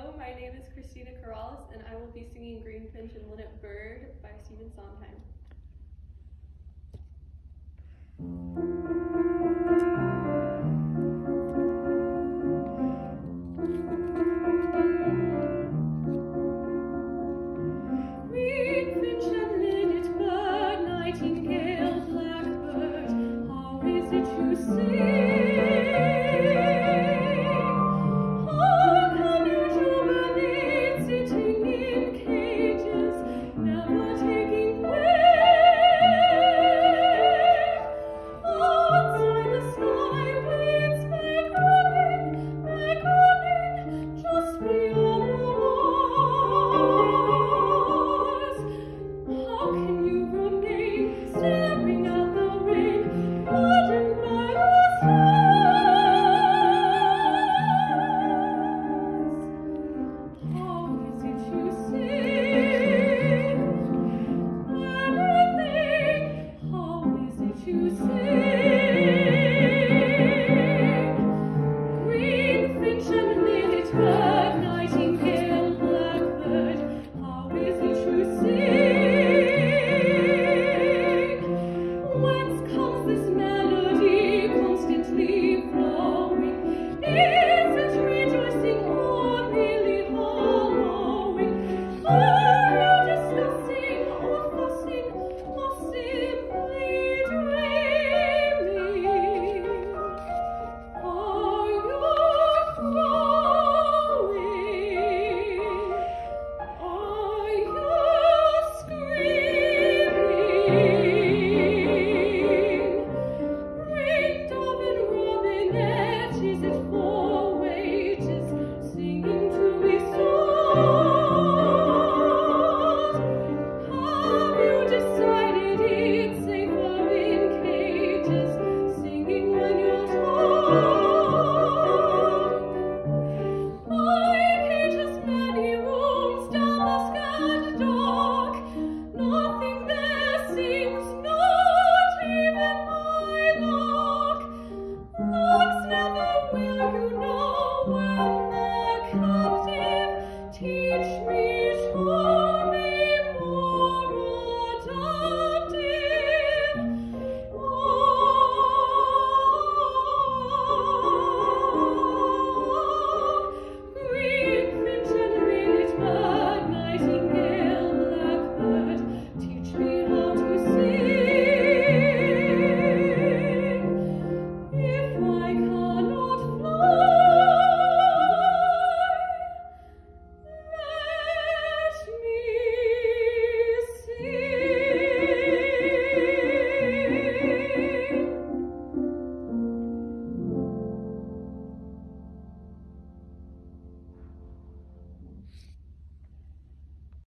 Hello, my name is Christina Corrales, and I will be singing Green Finch and Linnet Bird by Sondheim. Green finch and linnet bird, nightingale, blackbird, how is it you sing? How can you jubilate, sitting in cages, never taking wing? Outside the sky winds beckoning, just beyond the wars. How can you remain staring at the rain, burdened by the stars? How is it you sing anything? How is it you sing? Green finch and linnet bird.